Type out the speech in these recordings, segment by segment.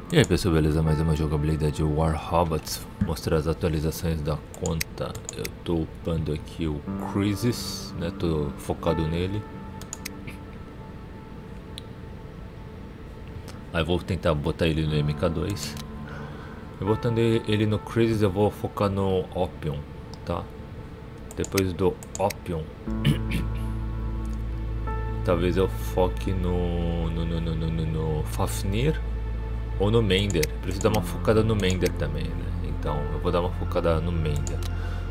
E aí pessoal, beleza? Mais uma jogabilidade de War Robots. Mostrar as atualizações da conta. Eu tô upando aqui o Crisis, né? Tô focado nele. Aí vou tentar botar ele no MK2. Eu botando ele no Crisis, eu vou focar no Opium, tá? Depois do Opium, talvez eu foque no Fafnir ou no Mender. Preciso dar uma focada no Mender também, né? Então eu vou dar uma focada no Mender.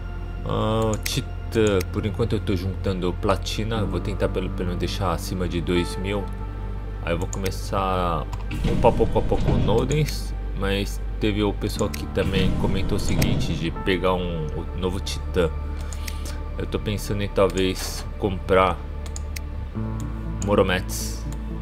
Titã, por enquanto eu tô juntando platina. Eu vou tentar pelo menos deixar acima de 2000. Aí eu vou começar upar pouco a pouco o Nodens. Mas teve o pessoal que também comentou o seguinte, de pegar um novo Titã. Eu tô pensando em talvez comprar Morometes,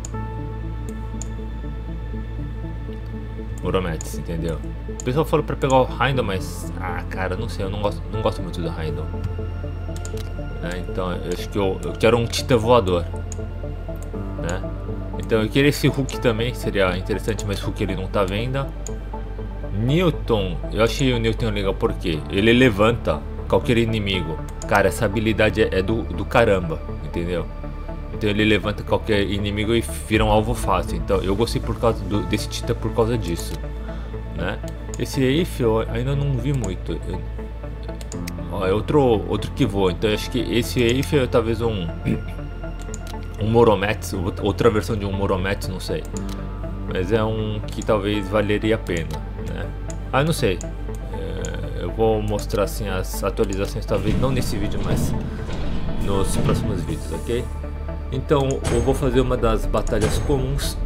entendeu? O pessoal falou pra pegar o Heindel, mas cara, não sei, eu não gosto muito do Heindel. Então eu acho que eu quero um Titã voador, né? Então eu queria esse Hulk também, seria interessante, mas Hulk ele não tá à venda. Newton, eu achei o Newton legal porque ele levanta qualquer inimigo. Cara, essa habilidade é do caramba, entendeu? Então ele levanta qualquer inimigo e vira um alvo fácil. Então eu gostei por causa desse Titã por causa disso, né? Esse Eif eu ainda não vi muito. É outro que voa. Então eu acho que esse Eif é talvez um Morometes, outra versão de um Morometes, não sei. Mas é um que talvez valeria a pena, né? Não sei. Eu vou mostrar assim as atualizações, talvez não nesse vídeo, mas nos próximos vídeos, ok? Então eu vou fazer uma das batalhas comuns.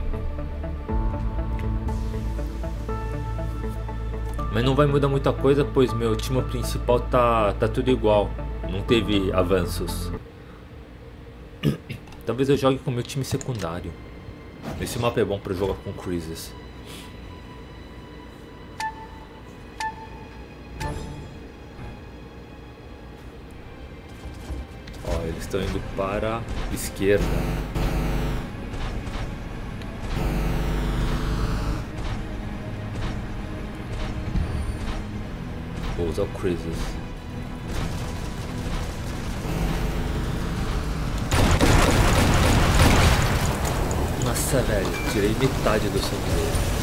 Mas não vai mudar muita coisa, pois meu time principal tá tudo igual. Não teve avanços. Talvez eu jogue com meu time secundário. Esse mapa é bom para jogar com Crisis. Eles estão indo para a esquerda. Vou usar o Crisis. Nossa, velho, tirei metade do sangue dele.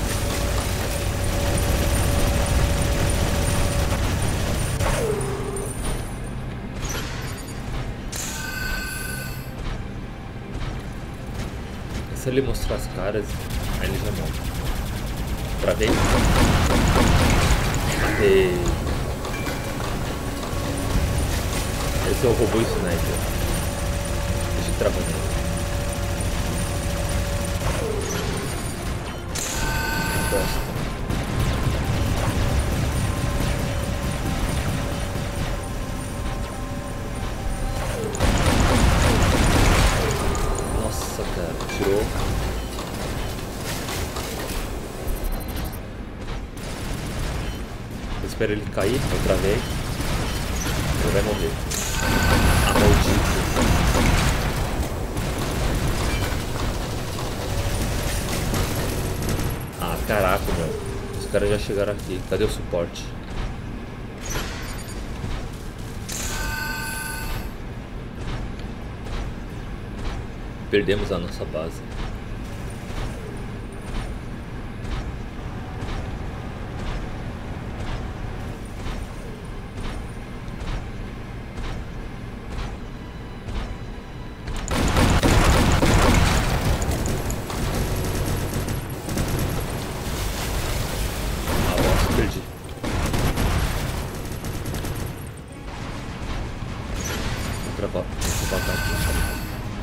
Se ele mostrar as caras, aí ele já morre. Travei. Matei. Esse é o robô sniper. Deixa eu travar nele. Bosta. Nossa, cara, tirou. Eu espero ele cair outra vez. Ele vai morrer. Maldito. Caraca, meu. Os caras já chegaram aqui. Cadê o suporte? Perdemos a nossa base. Perdi. Vou travar aqui.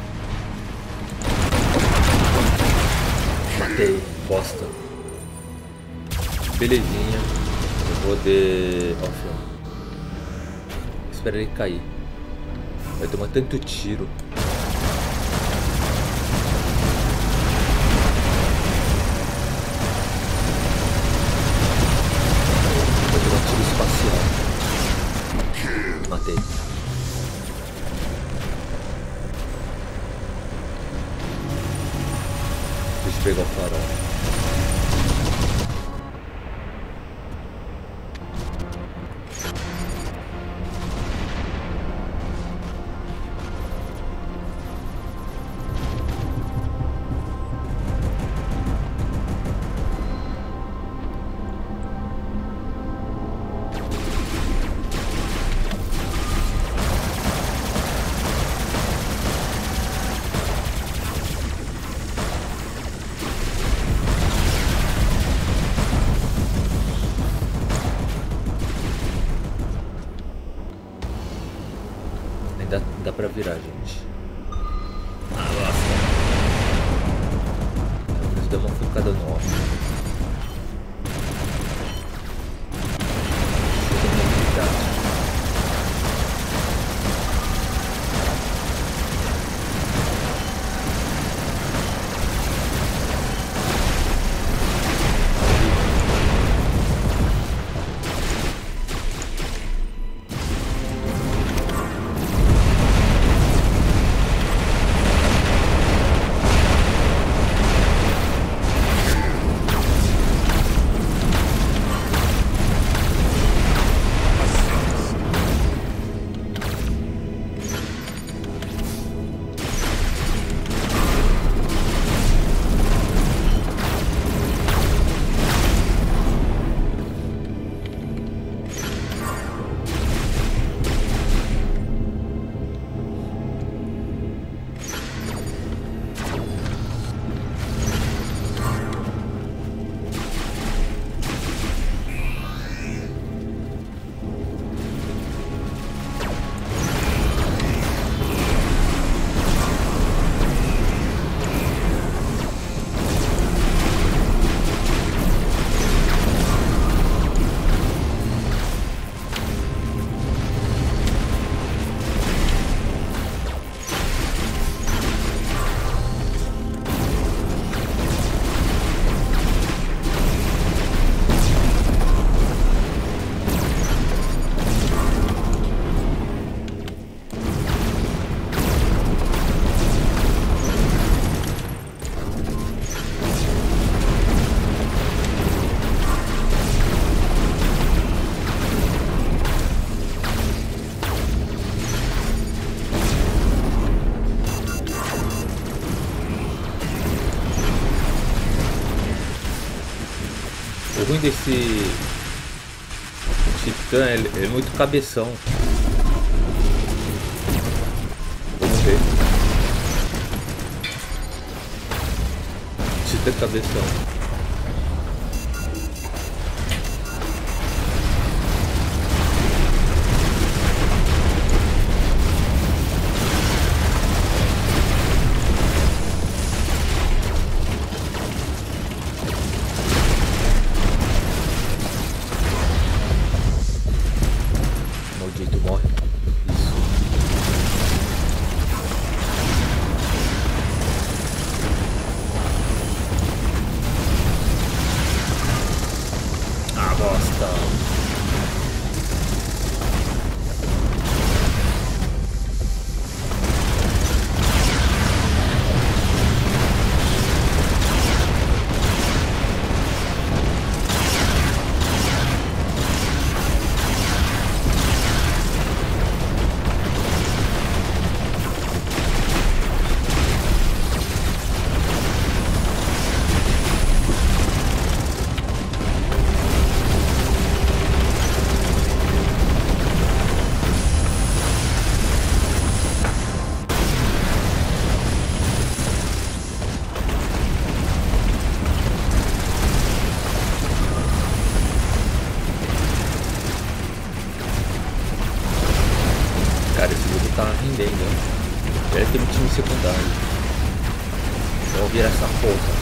Matei, bosta. Belezinha. Eu vou de offline. Espera ele cair. Vai tomar tanto tiro. Matei. Deixa eu pegar o farol. virar, gente. Ah, basta. Eles dão uma focada no off. O ruim desse Titã, ele é muito cabeção. Vamos ver. Titã cabeção. Maldito, morre. Isso. Ah, bosta. Cara, esse jogo tá rendendo. Deve ter um time secundário. Vamos virar essa porra.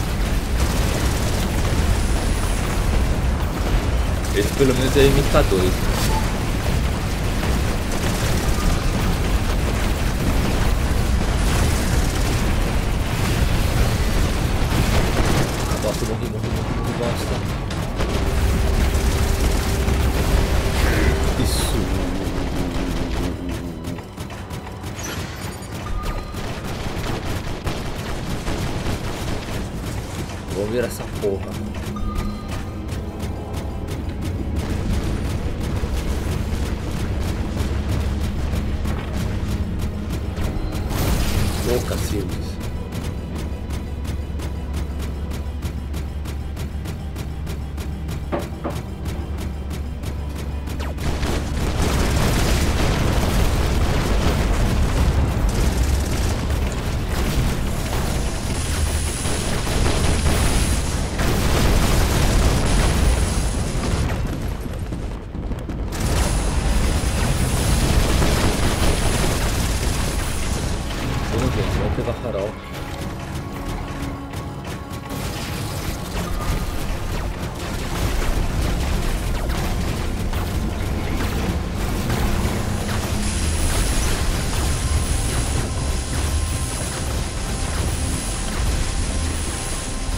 Esse pelo menos é MK2. Bosta, morri, bosta. Isso. Vou ver essa porra. Ô, cacildes.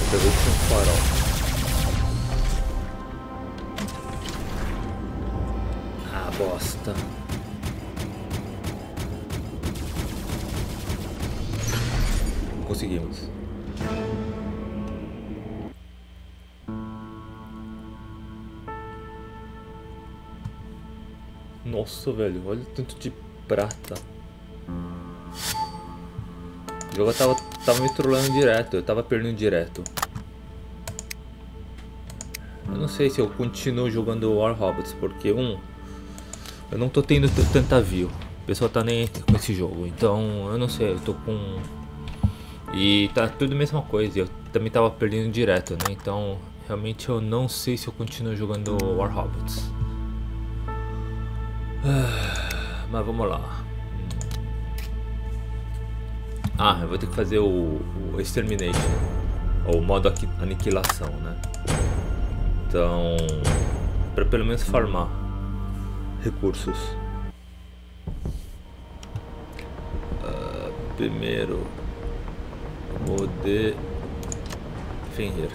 Pra ver se tem um farol. Ah, bosta. Conseguimos. Nossa, velho, olha o tanto de prata. O jogo tava me trollando direto, eu tava perdendo direto. Eu não sei se eu continuo jogando War Hobbits, porque eu não tô tendo tanta view. O pessoal tá nem com esse jogo, então eu não sei, eu tô com... E tá tudo a mesma coisa, eu também tava perdendo direto, né? Então realmente eu não sei se eu continuo jogando War Hobbits. Mas vamos lá. Ah, eu vou ter que fazer o Extermination, ou o modo aniquilação, né? Então, para pelo menos farmar recursos. Primeiro, vou de Fenrir.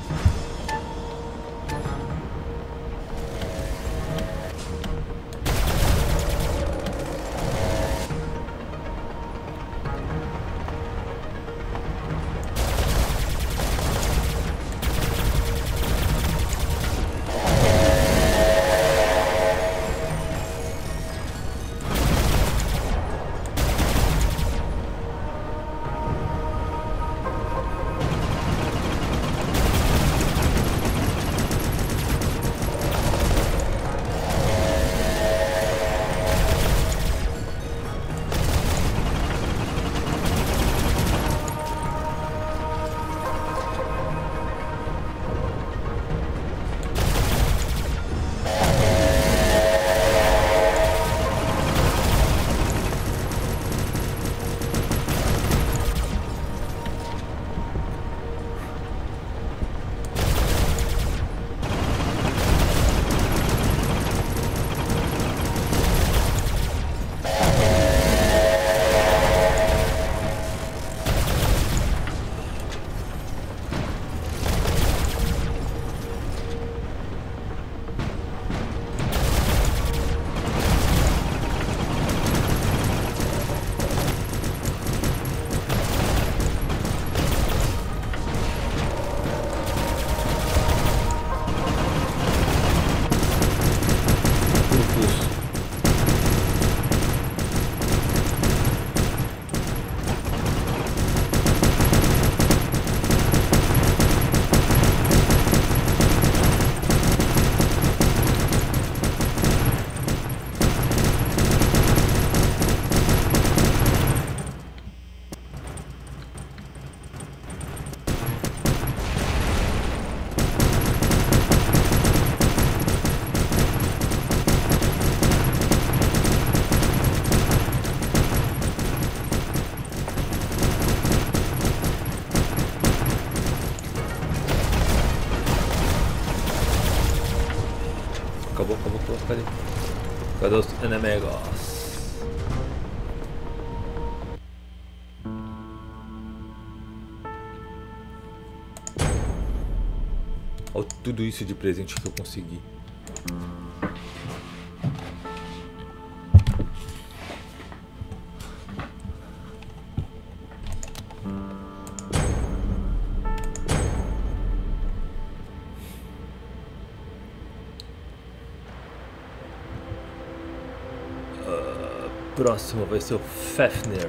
Acabou. Cadê os inimigos? Olha tudo isso de presente que eu consegui. Próximo vai ser o Fafnir.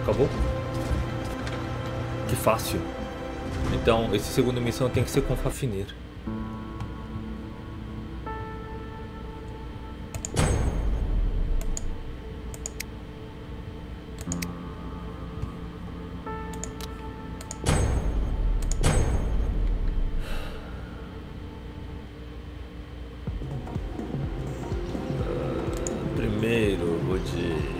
Acabou? Que fácil. Então, esse segundo missão tem que ser com Fafnir. Primeiro, eu vou de...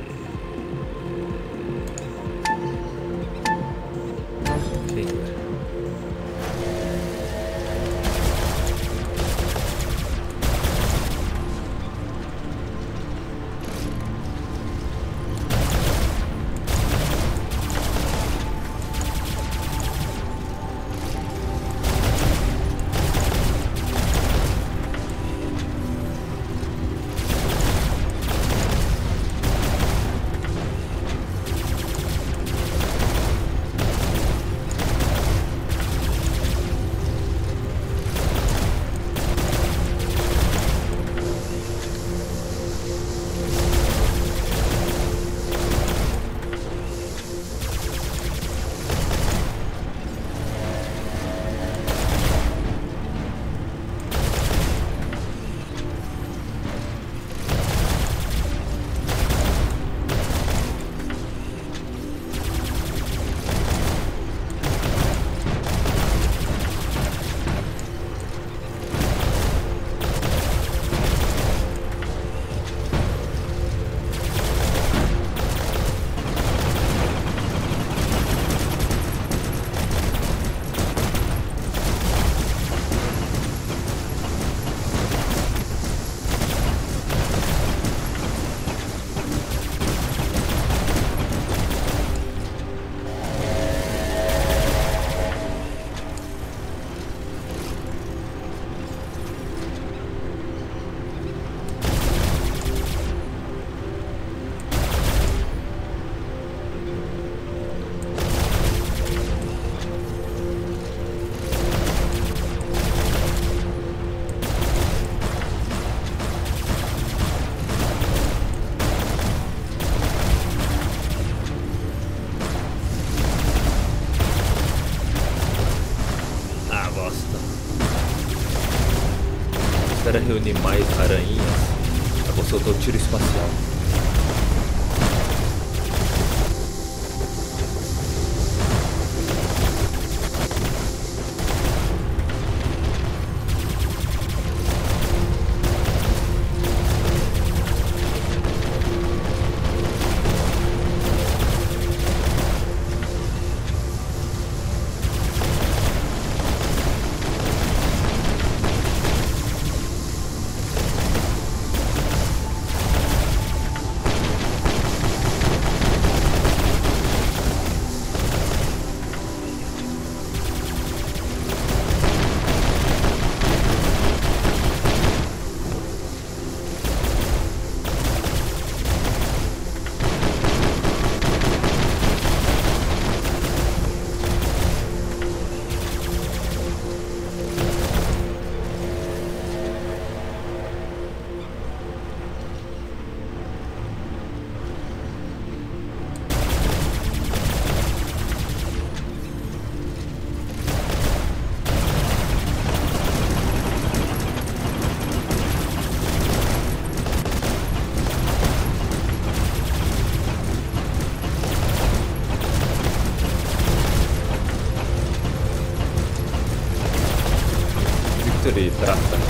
Espera reunir mais aranhinhas. Eu vou soltar o tiro espacial. Victory, trata.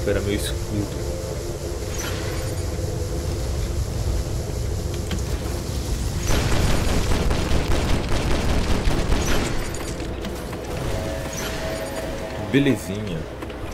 recuperar meu escudo. Belezinha.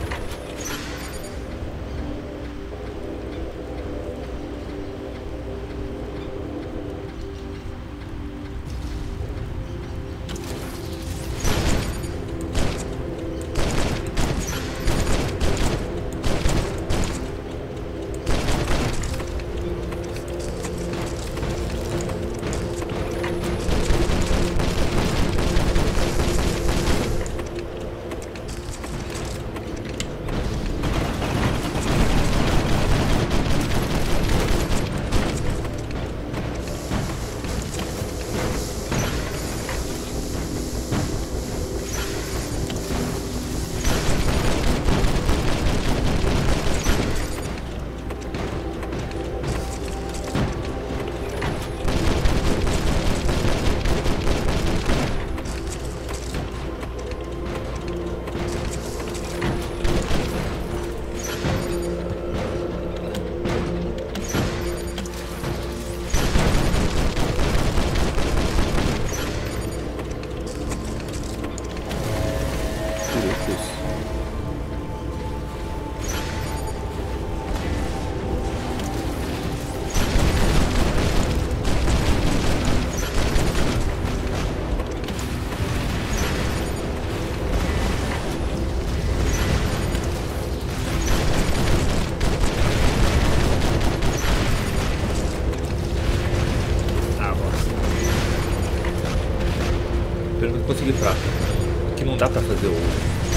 Consegui prata. Aqui não dá pra fazer ouro.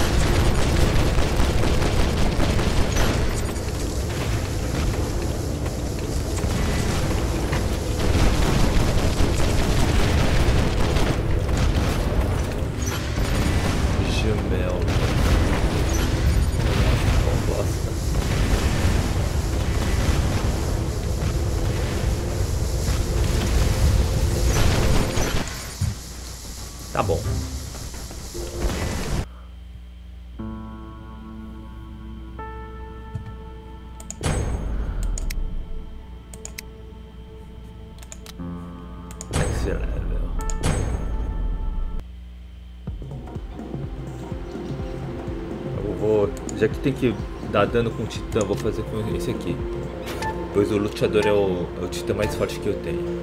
Gemel. Não gosta. Tá bom. Next level. Já que tem que dar dano com o titã, vou fazer com esse aqui. Pois o luteador é o titã mais forte que eu tenho.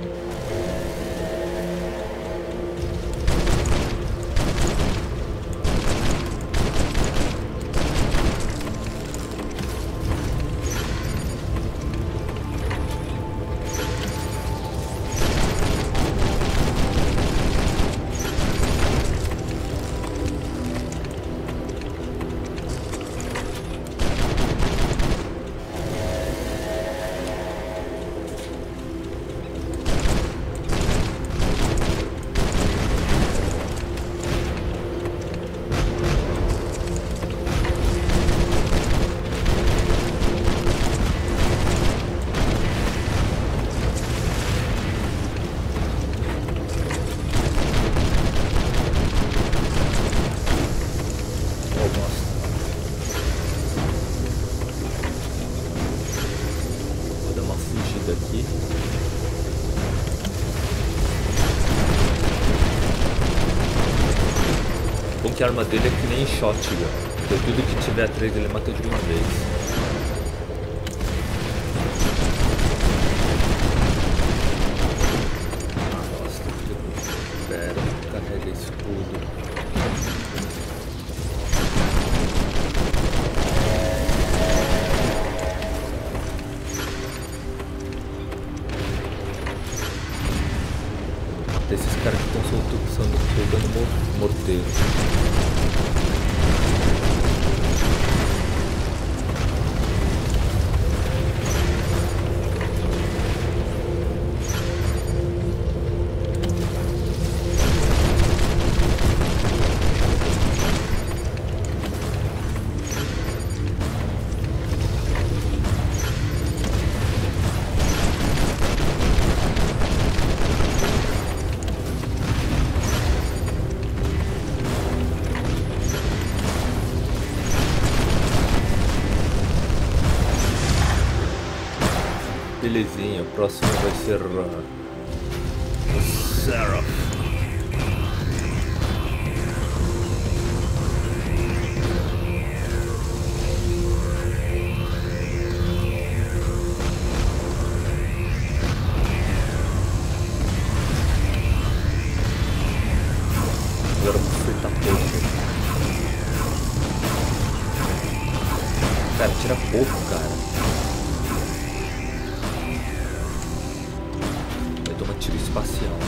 Aqui. Bom que a arma dele é que nem shotgun. Então tudo que tiver atrás ele mata de uma vez. Nossa, pera, carrega escudo. Esses caras que estão soltando morteiro. Belezinha, o próximo vai ser o Seraph. Agora vou fritar pouco. Cara, tira pouco, cara. Vai tomar tiro espacial.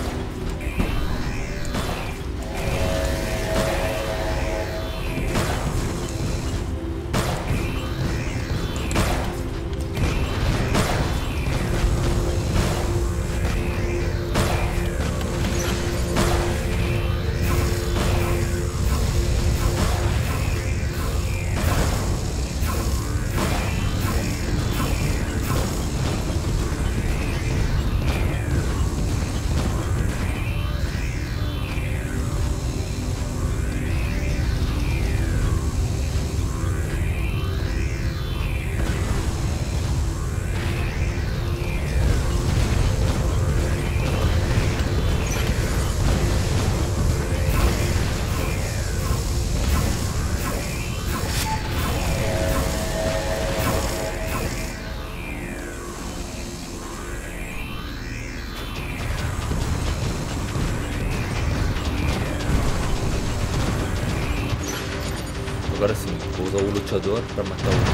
Agora sim, vou usar o luteador para matar o...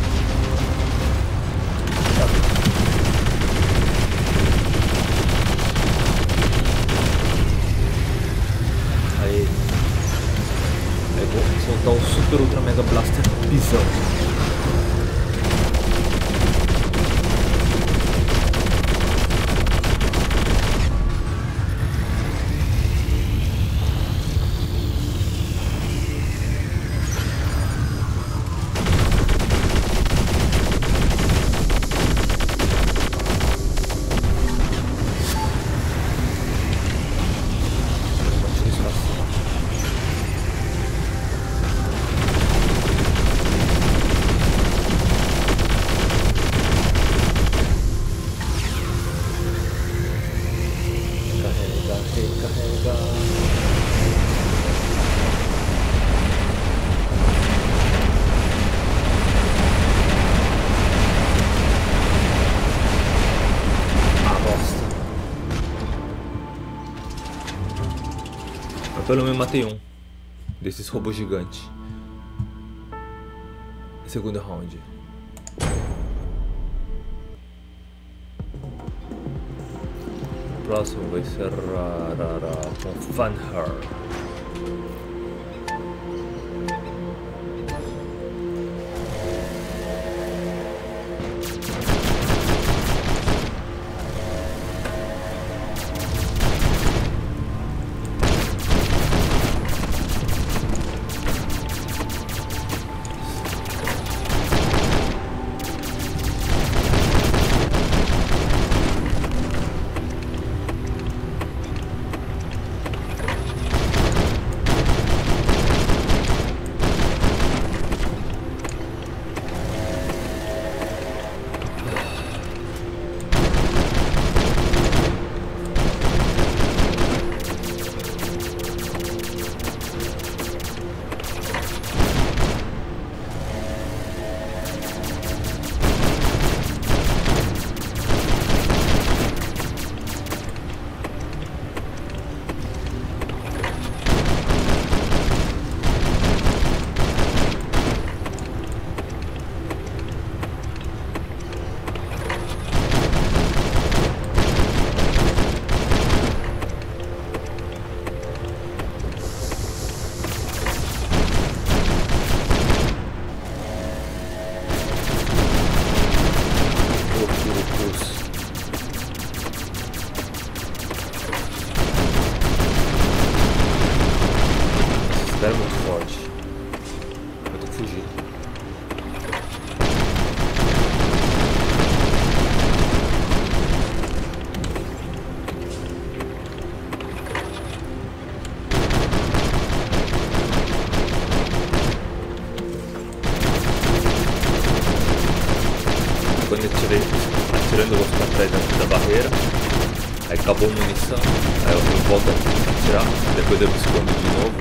Aí vou soltar o Super Ultra Mega Blaster Pisão. Pelo menos matei um desses robôs gigantes. Segundo round. O próximo vai ser com Funher. Era muito forte. Vou ter que fugir. Quando eu atirei atirando, eu vou ficar atrás da barreira. Aí acabou a munição, aí eu volto a atirar, depois eu me escondo de novo.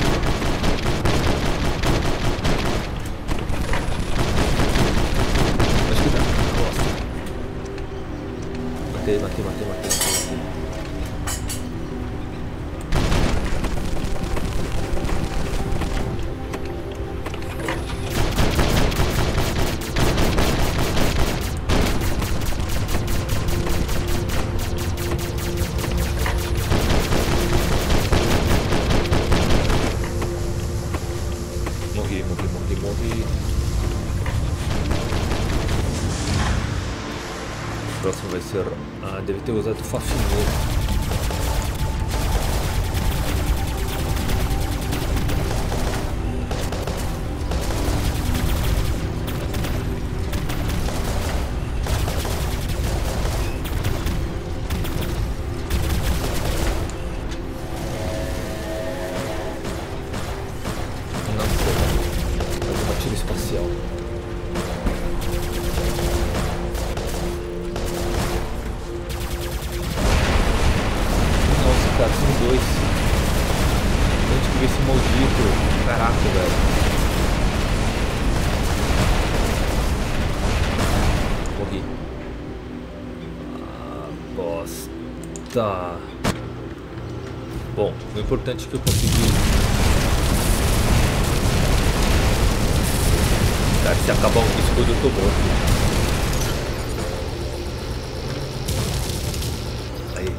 Acho que dá. Nossa. Matei. Morri. O próximo vai ser... Ah, deve ter usado Fafnir. Espacial. Nossa, cara, são dois. Onde que veio esse maldito? Caraca, velho. Morri. Ah, bosta. Bom, o importante é que eu consegui. Se acabar um escudo, eu tô morto. Aí.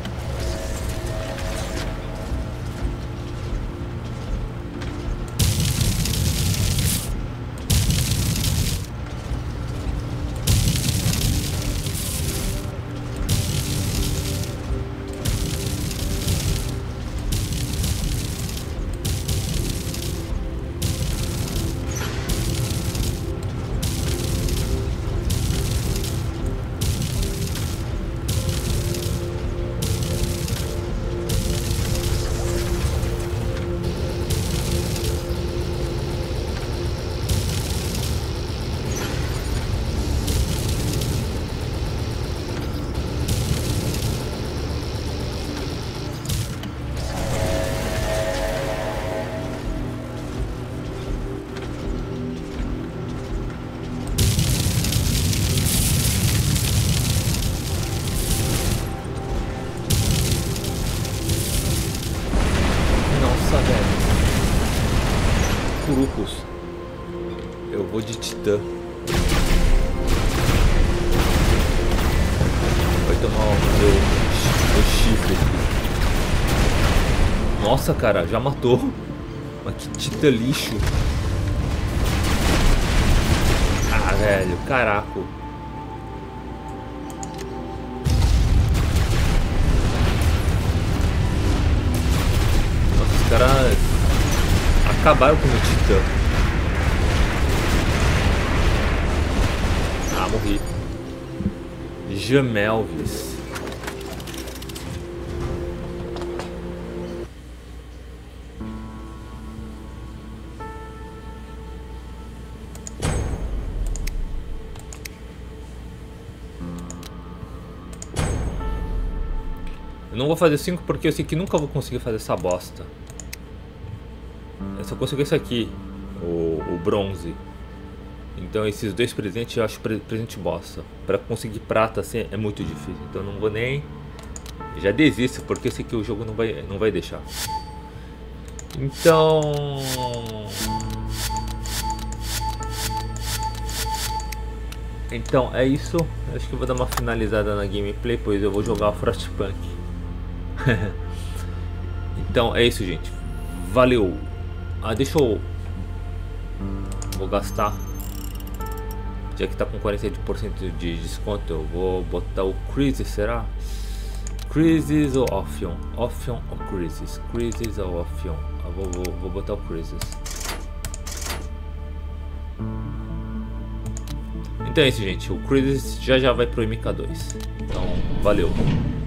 Curupus. Eu vou de Titã. Vai tomar o meu chifre aqui. Nossa, cara, já matou. Mas que Titã lixo. Ah, velho, caraca. Nossa, os caras acabaram com o meu Titã. Ah, morri. Jamelvis. Eu não vou fazer 5 porque eu sei que nunca vou conseguir fazer essa bosta. Eu só consegui esse aqui, o bronze. Então esses dois presentes eu acho presente bosta. Pra conseguir prata assim é muito difícil. Então eu não vou nem... Já desisto porque eu sei que o jogo não vai deixar. Então é isso. Acho que eu vou dar uma finalizada na gameplay, pois eu vou jogar Frostpunk. Então é isso, gente. Valeu. Deixa eu... Vou gastar. Já que tá com 40% de desconto, eu vou botar o Crisis, será? Crisis ou Ophion? Ophion ou Crisis? Crisis ou Ophion? Eu vou botar o Crisis. Então é isso, gente. O Crisis já vai pro MK2. Então, valeu.